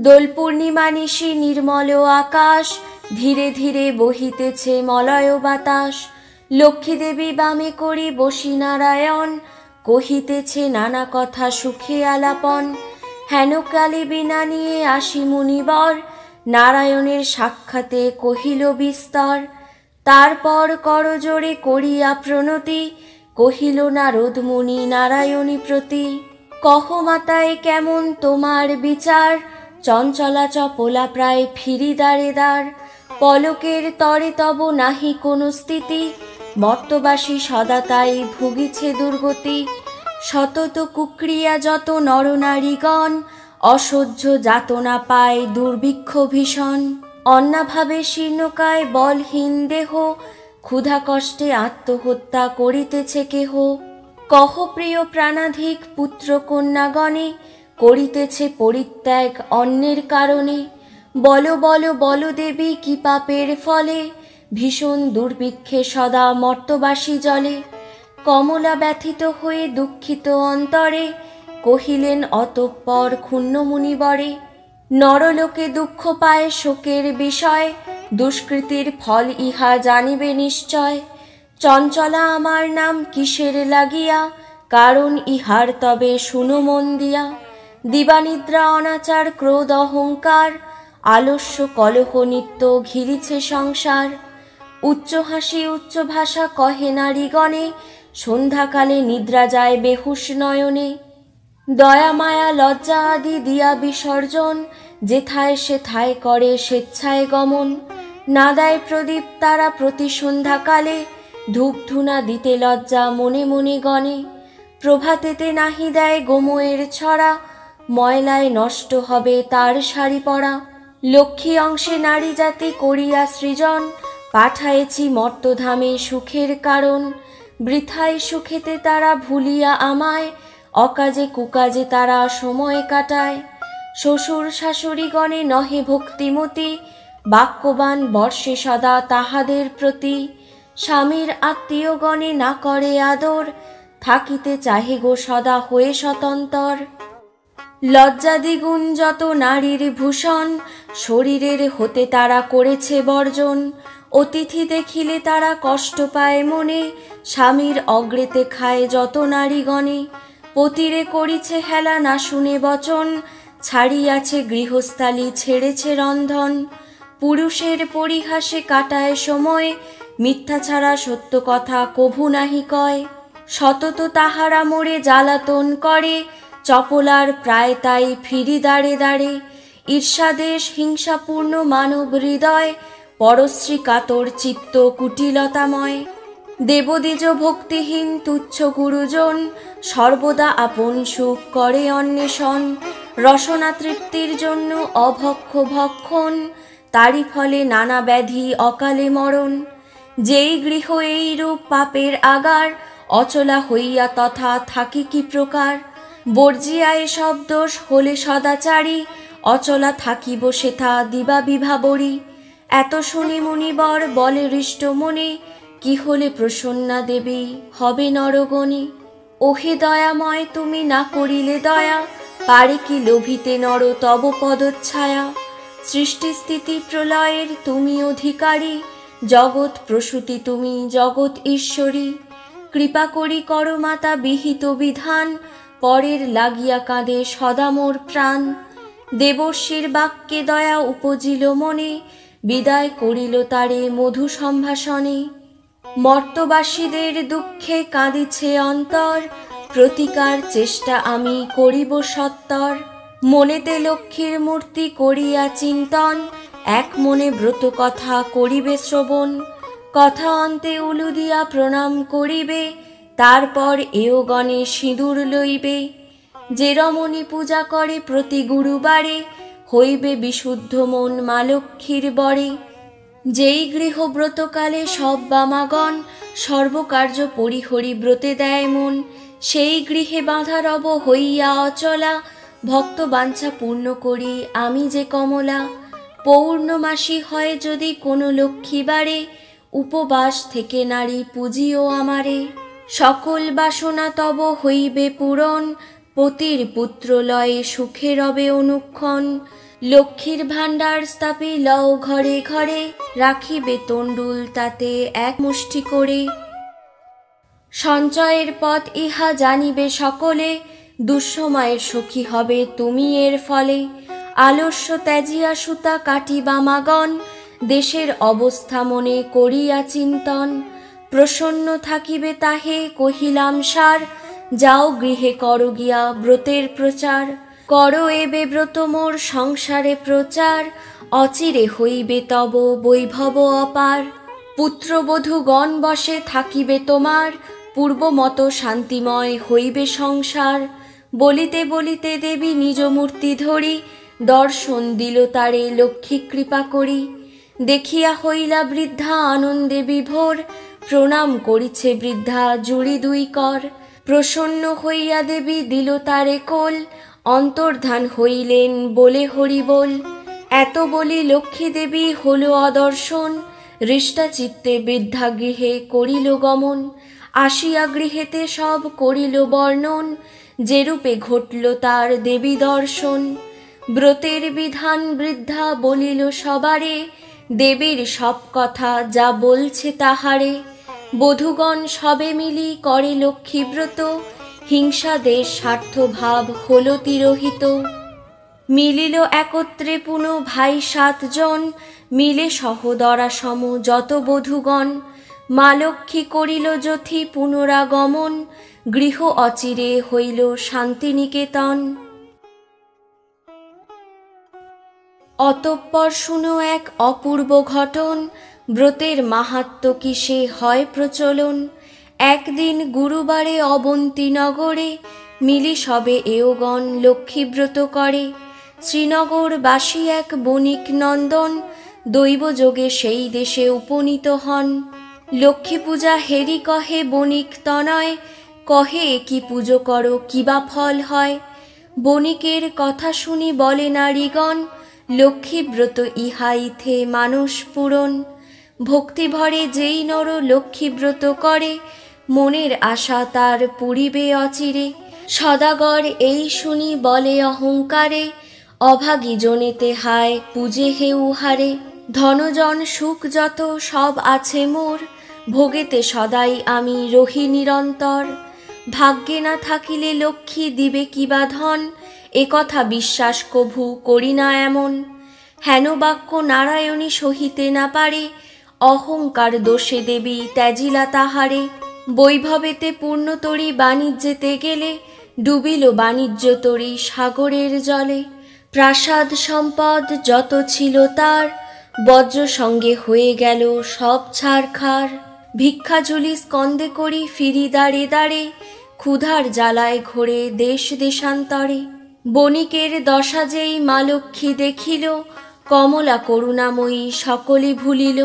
দোল পূর্ণিমা নিশি নির্মল আকাশ, ধীরে ধীরে বহিতেছে মলয় বাতাস। লক্ষ্মী দেবী বামে করি বসি নারায়ণ, কহিতেছে নানা কথা সুখে আলাপন। হেনকালে বিনা নিয়ে আসি মুনিবর, নারায়ণের সাক্ষাতে কহিল বিস্তর। তারপর করজোড়ে করিয়া প্রণতি, কহিল নারদ মুনি নারায়ণী প্রতি। কহ মাতায় কেমন তোমার বিচার, চঞ্চলা চপলা প্রায় ফিরি দ্বারে দ্বার। পলকের তরে তব নাহি কোনো স্থিতি, মর্তবাসী সদা তাই ভুগিছে দুর্গতি। শতত কুক্রিয়া যত নরনারীগণ, অসহ্য যাতনা পায় দুর্ভিক্ষ ভীষণ। অন্নাভাবে শীর্ণকায় বলহীন দেহ, ক্ষুধা কষ্টে আত্মহত্যা করিতেছে কেহ। কহ প্রিয় প্রাণাধিক পুত্র কন্যাগণে, করিতেছে পরিত্যাগ অন্যের কারণে। বল বল বল দেবী কি পাপের ফলে, ভীষণ দুর্ভিক্ষে সদা মর্তবাসী জলে। কমলা ব্যথিত হয়ে দুঃখিত অন্তরে, কহিলেন অতঃপর ক্ষুণ্ণ মুনিবরে। নরলোকে দুঃখ পায় শোকের বিষয়, দুষ্কৃতির ফল ইহা জানিবে নিশ্চয়। চঞ্চলা আমার নাম কিসের লাগিয়া, কারণ ইহার তবে শুনো মন দিয়া। দিবানিদ্রা অনাচার ক্রোধ অহংকার, আলস্য কলহ নিত্য ঘিরিছে সংসার। উচ্চ হাসি উচ্চ ভাষা কহে নারীগণে, সন্ধ্যাকালে নিদ্রা যায় বেহুশ নয়নে। দয়া মায়া লজ্জা আদি দিয়া বিসর্জন, যেথায় সেথায় করে স্বেচ্ছায় গমন। না দেয় প্রদীপ তারা প্রতি সন্ধ্যাকালে, ধূপ ধুনা দিতে লজ্জা মনে মনে গণে। প্রভাতেতে নাহি দেয় গোময়ের ছড়া, ময়লায় নষ্ট হবে তার শাড়ি পরা। লক্ষ্মী অংশে নারী জাতি করিয়া সৃজন, পাঠায়েছি মর্তধামে সুখের কারণ। বৃথায় সুখেতে তারা ভুলিয়া আমায়, অকাজে কুকাজে তারা সময় কাটায়। শ্বশুর শাশুড়িগণে নহে ভক্তিমতী, বাক্যবান বর্ষে সদা তাহাদের প্রতি। স্বামীর আত্মীয়গণে না করে আদর, থাকিতে চাহে গো সদা হয়ে স্বতন্তর। লজ্জা দ্বিগুণ যত নারীর ভূষণ, শরীরের হতে তারা করেছে বর্জন। অতিথি দেখিলে তারা কষ্ট পায় মনে, স্বামীর অগ্রেতে খায় যত নারীগণে। পতিরে করিছে হেলা না শুনে বচন, ছাড়িয়াছে গৃহস্থালী ছেড়েছে রন্ধন। পুরুষের পরিহাসে কাটায় সময়, মিথ্যা ছাড়া সত্য কথা কভু নাহি কয়। সতত তাহারা মোরে জ্বালাতন করে, চপলার প্রায় তাই ফিরি দাঁড়ে দাঁড়ে। ঈর্ষাদেশ হিংসাপূর্ণ মানব হৃদয়, পরশ্রী কাতর চিত্ত কুটিলতাময়। দেবদ্বিজ ভক্তিহীন তুচ্ছ গুরুজন, সর্বদা আপন সুখ করে অন্বেষণ। রসনা তৃপ্তির জন্য অভক্ষ ভক্ষণ, তারই ফলে নানা ব্যাধি অকালে মরণ। যেই গৃহ এইরূপ পাপের আগার, অচলা হইয়া তথা থাকি কি প্রকার। বর্জিয়া এসব দোষ হলে সদাচারী, অচলা থাকিব সেথা দিবা বিভাবরী। এত শুনি মুনিবর বলে হৃষ্ট মনে, কি হলে প্রসন্না দেবী হবে নরগণে। ওহে দয়াময় তুমি না করিলে দয়া, পারে কি লোভিতে নর তব পদচ্ছায়া। সৃষ্টি স্থিতি প্রলয়ের তুমি অধিকারী, জগৎ প্রসূতি তুমি জগৎ ঈশ্বরী। কৃপা করি কর মাতা বিহিত বিধান, পরের লাগিয়া কাঁদে সদা মোর প্রাণ। দেবর্ষীর বাক্যে দয়া উপজিল মনে, বিদায় করিল তারে মধু সম্ভাষণে। মর্তবাসীদের দুঃখে কাঁদিছে অন্তর, প্রতিকার চেষ্টা আমি করিব সত্তর। মনেতে লক্ষ্মীর মূর্তি করিয়া চিন্তন, এক মনে ব্রত কথা করিবে শ্রবণ। কথা অন্তে উলু দিয়া প্রণাম করিবে, তারপর এও গণে সিঁদুর লইবে। যে রমণী পূজা করে প্রতি গুরুবারে, হইবে বিশুদ্ধ মন মা লক্ষ্মীর বরে। যেই গৃহব্রতকালে সব বামাগণ, সর্বকার্য পরিহরি ব্রতে দেয় মন। সেই গৃহে বাঁধা রব হইয়া অচলা, ভক্ত বাঞ্ছা পূর্ণ করি আমি যে কমলা। পৌর্ণমাসী হয় যদি কোনো লক্ষ্মীবারে, উপবাস থেকে নারী পুজিও আমারে। সকল বাসনা তব হইবে পূরণ, পতির পুত্র লয়ে সুখে রবে অনুক্ষণ। লক্ষ্মীর ভাণ্ডার স্থাপি লও ঘরে ঘরে, রাখিবে তণ্ডুল তাতে এক মুষ্টি করে। সঞ্চয়ের পথ ইহা জানিবে সকলে, দুঃসময়ের সখী হবে তুমি এর ফলে। আলস্য ত্যাজিয়া সুতা কাটিবা মাগন, দেশের অবস্থা মনে করিয়া চিন্তন। প্রসন্ন থাকিবে তাহে কহিলাম সার, যাও গৃহে করো গিয়া ব্রতের প্রচার। করো এবে ব্রত মোর সংসারে প্রচার, অচিরে হইবে তব বৈভব অপার। পুত্রবধূগণ বসে থাকিবে তোমার, পূর্বমত শান্তিময় হইবে সংসার। বলিতে বলিতে দেবী নিজ মূর্তি ধরি, দর্শন দিল তারে লক্ষ্মী কৃপা করি। দেখিয়া হইলা বৃদ্ধা আনন্দে বিভোর, প্রণাম করিছে বৃদ্ধা জুড়ি দুই কর। প্রসন্ন হইয়া দেবী দিল তারে কোল, অন্তর্ধান হইলেন বলে হরি বল। এত বলি লক্ষ্মী দেবী হল অদর্শন, হৃষ্টা চিত্তে বৃদ্ধা গৃহে করিল গমন। আসিয়া গৃহেতে সব করিল বর্ণন, যেরূপে ঘটল তার দেবী দর্শন। ব্রতের বিধান বৃদ্ধা বলিল সবারে, দেবীর সব কথা যা বলছে তাহারে। বধূগণ সবে মিলি করে লক্ষ্মী ব্রত, হিংসা দেশ স্বার্থ ভাব হল তিরোহিত। মিলিল একত্রে পুন ভাই 7 জন, মিলে সহদরা সম যত বধূগণ। মা লক্ষ্মী করিল যথি পুনরাগমন, গৃহ অচিরে হইল শান্তিনিকেতন। অতঃপর শুনো এক অপূর্ব ঘটন, ব্রতের মাহাত্ম্য কিসে হয় প্রচলন। একদিন গুরুবারে অবন্তী নগরে, মিলি সবে এওগণ লক্ষ্মীব্রত করে। শ্রীনগরবাসী এক বণিক নন্দন, দৈবযোগে সেই দেশে উপনীত হন। লক্ষ্মী পূজা হেরি কহে বণিক তনয়, কহে একি পুজো করো কিবা ফল হয়। বণিকের কথা শুনি বলে নারীগণ, লক্ষ্মীব্রত ইহা ইথে মানুষ পূরণ। ভক্তি ভরে যেই নর লক্ষ্মীব্রত করে, মনের আশা তার পুরিবে অচিরে। সদাগর এই শুনি বলে অহংকারে, অভাগী জনেতে হায় পূজে হে উহারে। ধনজন সুখ যত সব আছে মোর, ভোগেতে সদাই আমি রহি নিরন্তর। ভাগ্যে না থাকিলে লক্ষ্মী দিবে কিবা ধন, একথা বিশ্বাস কভু করি না এমন। হেন বাক্য নারায়ণী সহিতে না পারে, অহংকার দোষে দেবী ত্যাজিলা তাহারে। বৈভবেতে পূর্ণতরী বাণিজ্যেতে গেলে, ডুবিল বাণিজ্য তরী সাগরের জলে। প্রাসাদ সম্পদ যত ছিল তার, বজ্র সঙ্গে হয়ে গেল সব ছারখার। ভিক্ষাঝুলি স্কন্দে করি ফিরি দাঁড়ে দাঁড়ে, ক্ষুধার জ্বালায় ঘোরে দেশ দেশান্তরে। বণিকের দশা যেই মা লক্ষ্মী দেখিল, কমলা করুণাময়ী সকলে ভুলিল।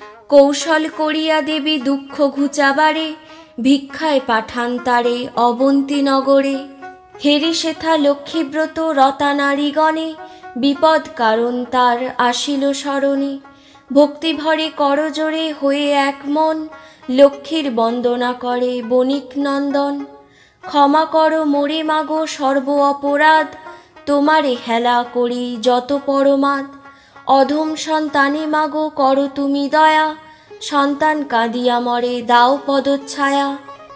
কৌশল করিয়া দেবী দুঃখ ঘুচাবারে, ভিক্ষায় পাঠান তারে অবন্তী নগরে। হেরি সেথা লক্ষ্মীব্রত রতা নারীগণে, বিপদ কারণ তার আসিল স্মরণে। ভক্তিভরে করজোড়ে হয়ে এক মন, লক্ষ্মীর বন্দনা করে বণিক নন্দন। ক্ষমা করো মোরে মাগো সর্ব অপরাধ, তোমারে হেলা করি যত পরমাদ। অধম সন্তানে মাগো করো তুমি দয়া, সন্তান কাঁদিয়া মরে দাও পদচ্ছায়া।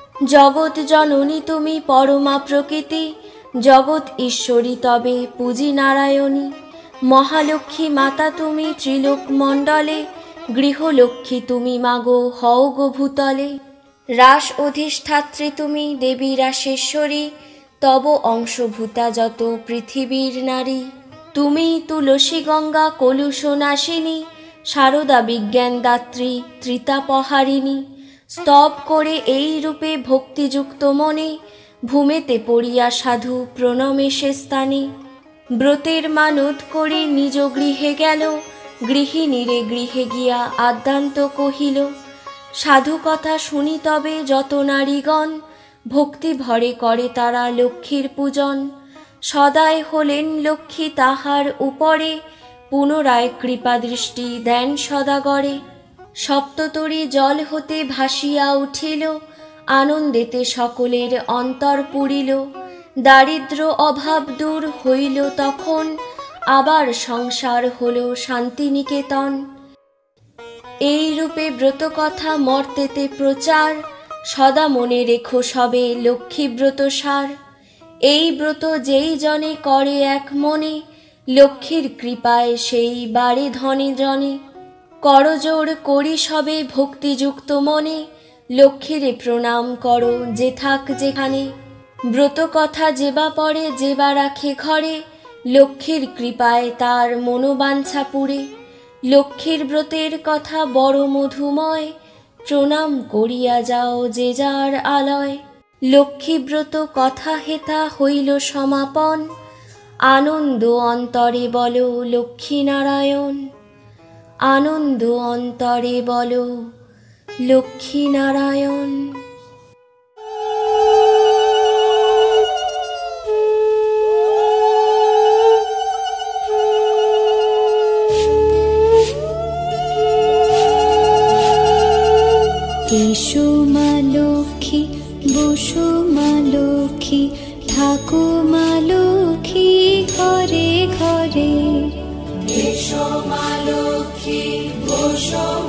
জগৎ জননী তুমি পরমা প্রকৃতি, জগৎ ঈশ্বরী তবে পূজি নারায়ণী। মহালক্ষ্মী মাতা তুমি ত্রিলোক মণ্ডলে, গৃহলক্ষ্মী তুমি মাগো হও গো ভূতলে। রাস অধিষ্ঠাত্রী তুমি দেবী রাসেশ্বরী, তব অংশভূতা যত পৃথিবীর নারী। তুমি তুলসী গঙ্গা কলুষ নাশিনী, শারদা বিজ্ঞান দাত্রী ত্রিতাপহারিণী। স্তব করে এই রূপে ভক্তিযুক্ত মনে, ভূমেতে পড়িয়া সাধু প্রণমে সে স্থানে। ব্রতের মানত করি নিজ গৃহে গেল, গৃহিণীরে গৃহে গিয়া আদ্যান্ত কহিল। সাধু কথা শুনি তবে যত নারীগণ, ভক্তি ভরে করে তারা লক্ষ্মীর পূজন। সদায় হলেন লক্ষ্মী তাহার উপরে, পুনরায় কৃপা দৃষ্টি দেন সদাগরে। সপ্ততরী জল হতে ভাসিয়া উঠিল, আনন্দেতে সকলের অন্তর পুরিল। দারিদ্র অভাব দূর হইল তখন, আবার সংসার হলো শান্তিনিকেতন। এই রূপে ব্রত কথা মর্তেতে প্রচার, সদা মনে রেখো সবে লক্ষ্মী ব্রত সার। এই ব্রত যেই জনে করে এক মনে, লক্ষ্মীর কৃপায় সেই বাড়ে ধনে জনে। করজোড় করি সবে ভক্তিযুক্ত মনে, লক্ষ্মীরে প্রণাম করো যে থাক যেখানে। ব্রত কথা যেবা পড়ে যেবা রাখে ঘরে, লক্ষ্মীর কৃপায় তার মনোবাঞ্ছা পুরে। লক্ষ্মীর ব্রতের কথা বড় মধুময়, প্রণাম করিয়া যাও যে যার আলয়। লক্ষ্মী ব্রত কথা হেতা হইল সমাপন, আনন্দ অন্তরে বলো লক্ষ্মী নারায়ণ। আনন্দ অন্তরে বলো লক্ষ্মী নারায়ণ। এসো মা লক্ষ্মী, বসো মা লক্ষ্মী, থাকো মা লক্ষ্মী ঘরে ঘরে। এসো মা লক্ষ্মী, বসো